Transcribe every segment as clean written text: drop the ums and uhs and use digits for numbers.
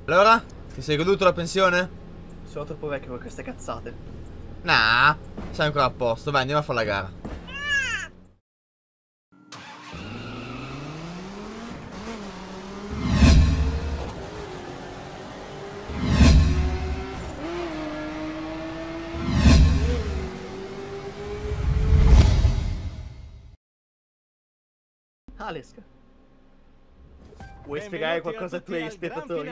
Allora? Ti sei goduto la pensione? Sono troppo vecchio per queste cazzate. Nah, sei ancora a posto. Vai, andiamo a fare la gara. Alex, vuoi spiegare qualcosa ai tuoi spettatori?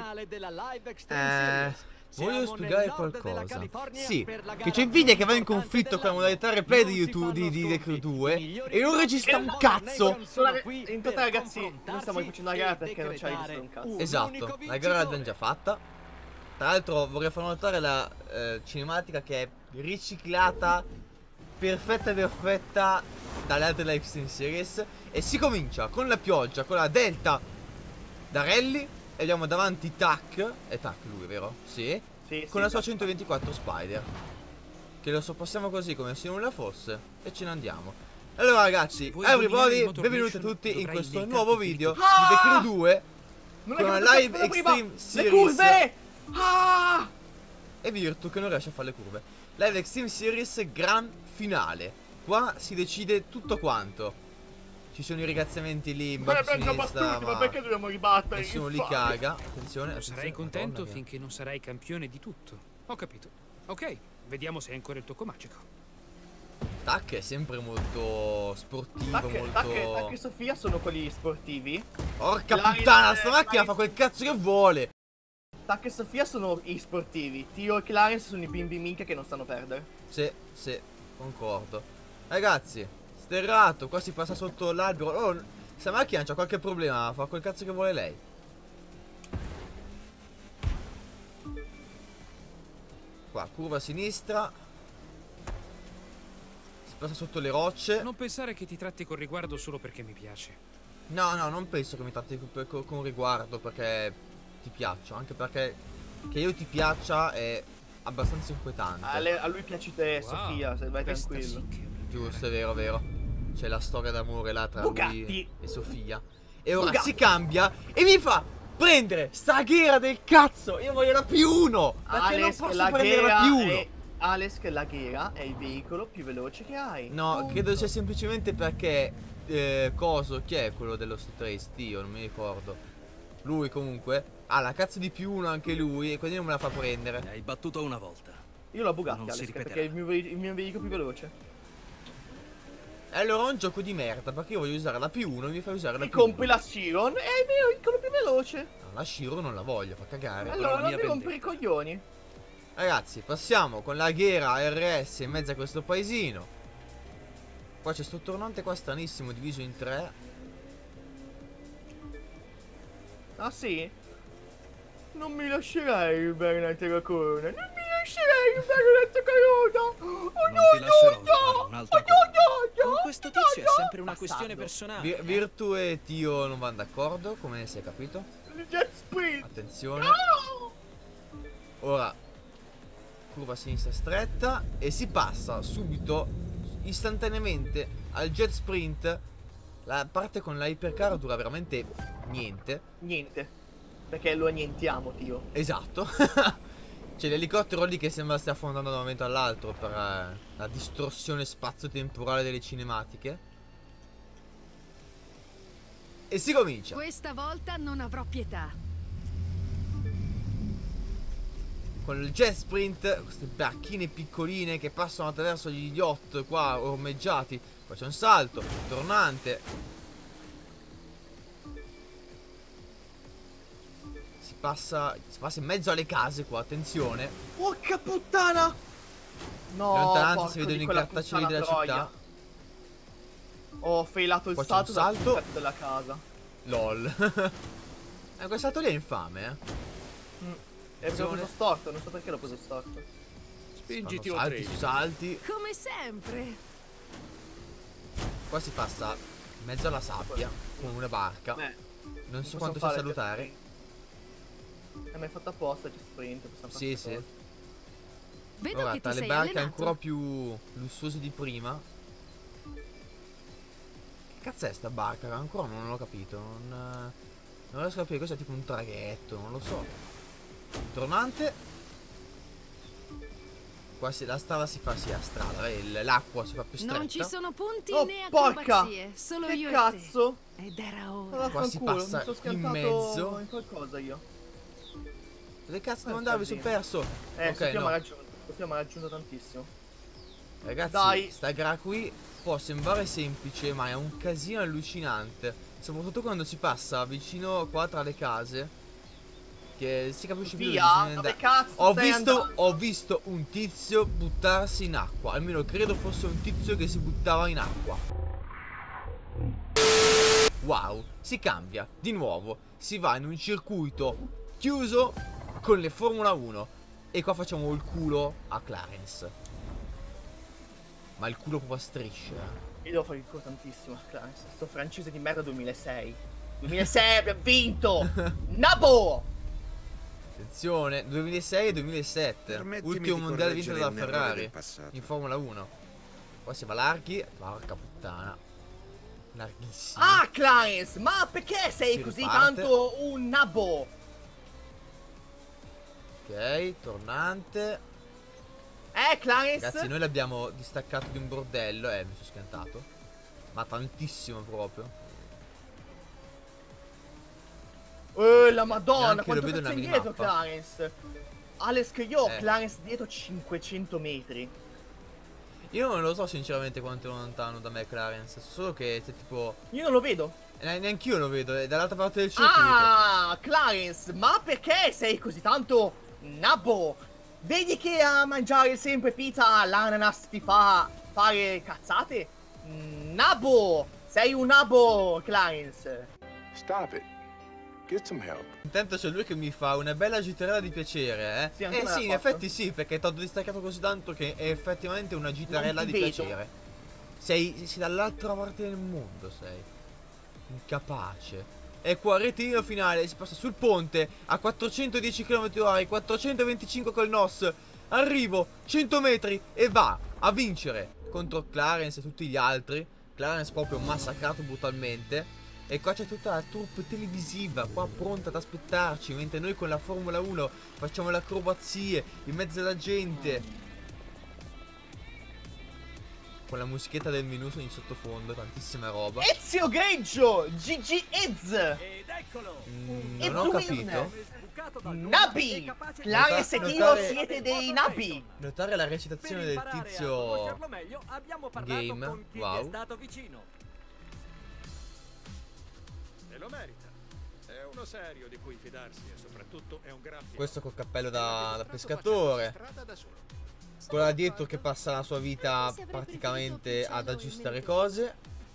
Voglio spiegare qualcosa. Sì, che c'è Nvidia che va in conflitto con la modalità replay di YouTube di The Crew 2 e non registra un cazzo. Intanto ragazzi, non stiamo facendo la gara perché non ci hai visto un cazzo. Esatto, la gara l'abbiamo già fatta. Tra l'altro vorrei far notare la cinematica che è riciclata, perfetta ed perfetta dalle altre live stream series. E si comincia con la pioggia, con la Delta da rally. E abbiamo davanti Tac. È Tac lui, vero? Sì. Con la sua 124 Spider. Che lo soppassiamo così come se nulla fosse. E ce ne andiamo. Allora ragazzi, everybody, benvenuti a tutti in questo nuovo video di The Crew 2 con una live extreme series. Le curve! E Virtu che non riesce a fare le curve. Live extreme series gran finale. Qua si decide tutto quanto. Ci sono i ringraziamenti lì in basso a sinistra, ma perché dobbiamo ribattere? nessuno li caga. Attenzione, sarai contento finché non sarai campione di tutto. Ho capito. Ok, vediamo se hai ancora il tocco magico. Tac è sempre molto sportivo, Tac e Sofia sono quelli sportivi. Porca puttana, sta macchina fa quel cazzo che vuole. Tac e Sofia sono i sportivi. Tio e Clarence sono i bimbi minchia che non stanno a perdere. Sì, concordo. Ragazzi, sterrato, qua si passa sotto l'albero. Oh, sta macchina c'ha qualche problema, fa quel cazzo che vuole lei. Qua, curva a sinistra. Si passa sotto le rocce. Non pensare che ti tratti con riguardo solo perché mi piace. No, non penso che mi tratti con riguardo perché ti piaccio. Anche perché che io ti piaccia è abbastanza inquietante. A lui piaci te, wow, Sofia, se vai tranquillo. Giusto, è vero. C'è la storia d'amore là tra lui e Sofia. E ora Bugatti. si cambia e mi fa prendere sta ghera del cazzo. Io voglio la P1 perché non posso prendere la P1. Alex, la ghera è il veicolo più veloce che hai. No, credo sia semplicemente perché coso, chi è quello dello Street Race? Dio, non mi ricordo. Lui comunque ha la cazzo di P1 anche lui e quindi non me la fa prendere. Mi hai battuto una volta. Io l'ho Bugatti, Alex, perché è il mio veicolo più veloce. E allora è un gioco di merda perché io voglio usare la P1 e mi fai usare la P1. Mi compri la Chiron e è il mio veicolo più veloce. No, la Shiro non la voglio, fa cagare. Allora non mi rompere i coglioni. Ragazzi, passiamo con la Ghera RS in mezzo a questo paesino. Qua c'è sto tornante qua stranissimo, diviso in tre. Ah sì? Non mi lascerai rubare un'altra corona. Non mi lascerai rubare un'altra corona. Oh non ti lascerò rubare un'altra corona. Con questo tizio è sempre una questione personale. Virtu e Tio non vanno d'accordo, come si è capito? Jet sprint. Attenzione. Ora curva a sinistra stretta e si passa subito istantaneamente al jet sprint. La parte con la hypercar dura veramente niente. Niente. Perché lo annientiamo, Tio. Esatto. C'è l'elicottero lì che sembra stia affondando da un momento all'altro per la distorsione spazio-temporale delle cinematiche. E si comincia. Questa volta non avrò pietà. Con il jet sprint, queste bacchine piccoline che passano attraverso gli yacht qua ormeggiati. Poi c'è un salto, un tornante. Si passa in mezzo alle case qua, attenzione. Porca puttana! No, in lontananza si vedono i cartacei della città. Ho failato il salto dal tetto della casa. LOL. Quel salto lì è infame, E l'ho preso storto, non so perché l'ho preso storto. Spingiti salti su salti. Come sempre. Qua si passa in mezzo alla sabbia con una barca. Non so quanto sia salutare. Ma è fatto apposta, c'è sprint. Sì. Vedo ora che tra ti le sei barche allenato. ancora più lussuose di prima. Che cazzo è sta barca? Ancora non l'ho capito. Non riesco a capire cos'è, tipo un traghetto, non lo so. Tornante. Qua la strada si fa a strada, l'acqua si fa più stretta. Non ci sono punti Oh, né porca! acrobazie, solo Che io cazzo? e te. Ed era ora. Allora, Qua si fanculo, passa mi sono in schiantato mezzo. in qualcosa io. Dove cazzo devo andare? Mi sono perso. Ok, Sofia no. mi ha raggiunto tantissimo. Ragazzi, Dai. sta gara qui può sembrare semplice, ma è un casino allucinante. Soprattutto quando si passa vicino qua tra le case. Che si capisce più Via, dove cazzo stai andando? Ho visto un tizio buttarsi in acqua. Almeno credo fosse un tizio che si buttava in acqua. Wow, si cambia di nuovo. Si va in un circuito chiuso con le Formula 1. E qua facciamo il culo a Clarence. Ma il culo proprio a strisce. Io devo fare il culo tantissimo a Clarence. Sto francese di merda 2006. 2006 abbiamo vinto! Nabo! Attenzione, 2006 e 2007. Permettimi Ultimo di mondiale vinto correggere dalla un errore Ferrari del passato. in Formula 1. Qua si va larghi. Porca puttana. Larghissimo. Ah, Clarence, ma perché sei Si così riparte. tanto un nabo? Ok, tornante. Clarence? Ragazzi, noi l'abbiamo distaccato di un bordello. Mi sono schiantato. Ma tantissimo proprio. La madonna, Neanche quanto lo vedo cazzo è nella indietro minimappa. Clarence? Alex, che io ho Eh. Clarence dietro 500 metri. Io non lo so sinceramente quanto è lontano da me Clarence. Solo che c'è tipo. Io non lo vedo. Neanch'io lo vedo. È dall'altra parte del circuito. Ah, Clarence, ma perché sei così tanto nabo? Vedi che a mangiare sempre pizza l'ananas ti fa fare cazzate? Nabo! Sei un nabo, Clarence. Stop it. Get some help. Intanto c'è lui che mi fa una bella gitarella di piacere, eh? Sì, anche me l'ha Sì, in fatto. effetti sì, perché t'ho distaccato così tanto che è effettivamente una gitarella Non di ti vedo. piacere. Sei dall'altra parte del mondo, sei. Incapace. E qua retino finale, si passa sul ponte a 410 km/h, 425 col NOS. Arrivo, 100 metri e va a vincere contro Clarence e tutti gli altri. Clarence proprio massacrato brutalmente. E qua c'è tutta la troupe televisiva qua pronta ad aspettarci, mentre noi con la Formula 1 facciamo le acrobazie in mezzo alla gente. Con la musichetta del menù in sottofondo, tantissima roba. Ezio Greggio, GG Ez, Ed eccolo! Non ho capito. Sbucato dal Nabi, Clarence e Dio Notare- siete dei nabi. Notare la recitazione del tizio Game, con chi wow. è stato vicino. E lo merita. È uno serio di cui fidarsi e soprattutto è un gran pilota. Questo col cappello da Viene dimostrato pescatore. facendo strada da solo. Quello là dietro che passa la sua vita praticamente ad aggiustare cose.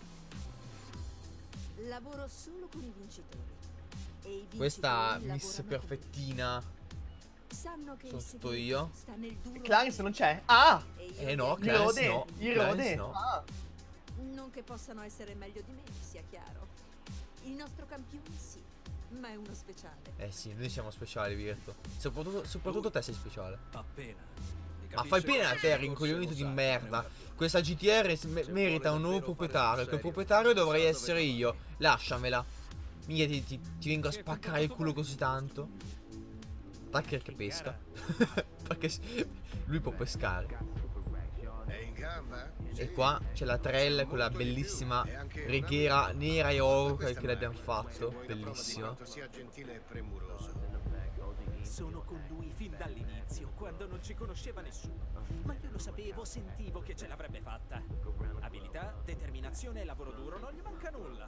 Lavoro solo con i vincitori. E i vincitori Questa Miss lavorano con me. perfettina. Sanno che sono il tutto segreto io. sta nel duro Clarence non c'è. Ah, e io Eh no, devo- Clarence Irode, no. Irode. Clarence no. Ah. Non che possano essere meglio di me, sia chiaro. Il nostro campione sì, ma è uno speciale. Eh sì, noi siamo speciali, Virto. Soprattutto te sei speciale. Appena. Ma fai pena a te, rincoglionito di merda. Questa GTR merita un nuovo proprietario. Quel proprietario dovrei essere io. Lasciamela. Mica ti vengo a spaccare il culo così tanto. Tucker che pesca. Perché lui può pescare. È in gamba? E qua c'è la trail con la bellissima righiera nera e oro che l'abbiamo fatto. Bellissima. Sia gentile e premuroso. Sono con lui fin dall'inizio, quando non ci conosceva nessuno. Ma io lo sapevo, sentivo che ce l'avrebbe fatta. Abilità, determinazione e lavoro duro, non gli manca nulla.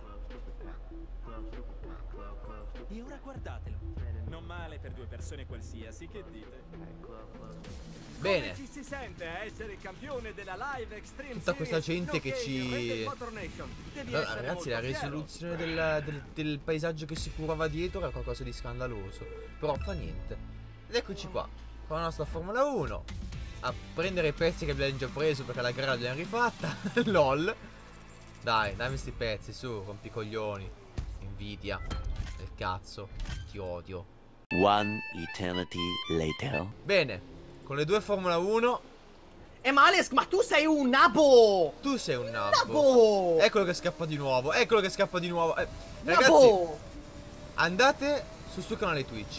E ora guardatelo. Non male per due persone qualsiasi, che dite? Bene. Come ci si sente a essere il campione della Live Extreme Tutta questa Series, gente che nonché il re del ci... Motor Nation. Devi Allora, essere ragazzi, la molto fiero. risoluzione del paesaggio che si curava dietro era qualcosa di scandaloso. Però fa niente. Ed eccoci qua, con la nostra Formula 1. A prendere i pezzi che abbiamo già preso perché la gara l'abbiamo rifatta. LOL. Dai, dammi sti pezzi, su, rompicoglioni. Invidia. Del cazzo. Ti odio. One eternity later. Bene, con le due Formula 1. Ma Alex, ma tu sei un nabo. Tu sei un nabbo. Nabo. Eccolo che scappa di nuovo. Eccolo che scappa di nuovo. Ragazzi, Nabo. andate sul suo canale Twitch.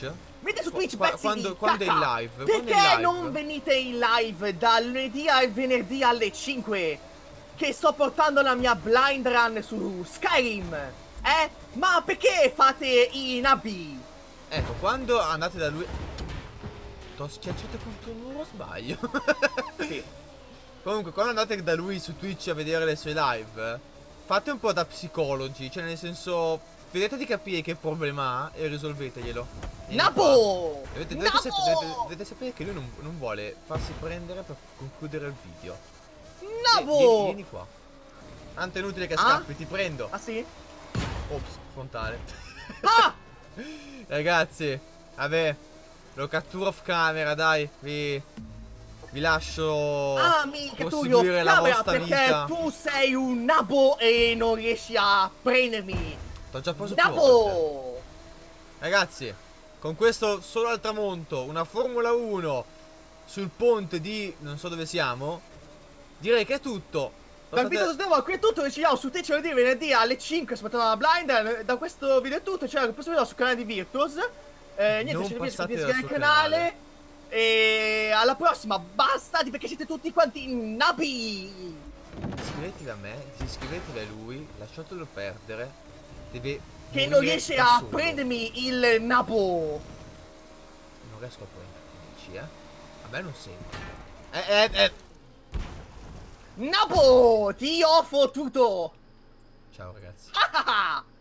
Venite su Twitch, pezzi quando di è in cacca. live? Perché non venite in live dal lunedì al venerdì alle 5? Che sto portando la mia blind run su Skyrim. Ma perché fate i nabbi? Ecco, quando andate da lui... T'ho schiacciato contro un muro, sbaglio? Sì. Comunque, quando andate da lui su Twitch a vedere le sue live, fate un po' da psicologi, cioè nel senso, vedete di capire che problema ha e risolveteglielo. Nabo! Dovete sapere che lui non vuole farsi prendere per concludere il video. Nabo! Vieni qua. Tanto è inutile che scappi, ti prendo. Ah sì? Ops, frontale. Ah! Ragazzi, vabbè, lo catturo off camera, dai, vi lascio Mi catturo proseguire off la camera vostra perché vita. tu sei un nabo e non riesci a prendermi. T'ho già preso più volte. Nabo! Ragazzi, con questo solo al tramonto, una Formula 1 sul ponte di non so dove siamo, direi che è tutto. Dal video su qui è tutto, ci vediamo su Twitch venerdì alle 5, aspettando la blind. Da questo video è tutto, c'è il prossimo video sul canale di Virtus. Niente, ci iscrivetevi al canale. E alla prossima, basta perché siete tutti quanti nabi. Iscrivetevi a me, disiscrivetevi a lui, lasciatelo perdere. Deve che non riesce a prendermi il nabo. Non riesco a prenderti, a me non sembra. Nabo, ti ho fottuto. Ciao ragazzi.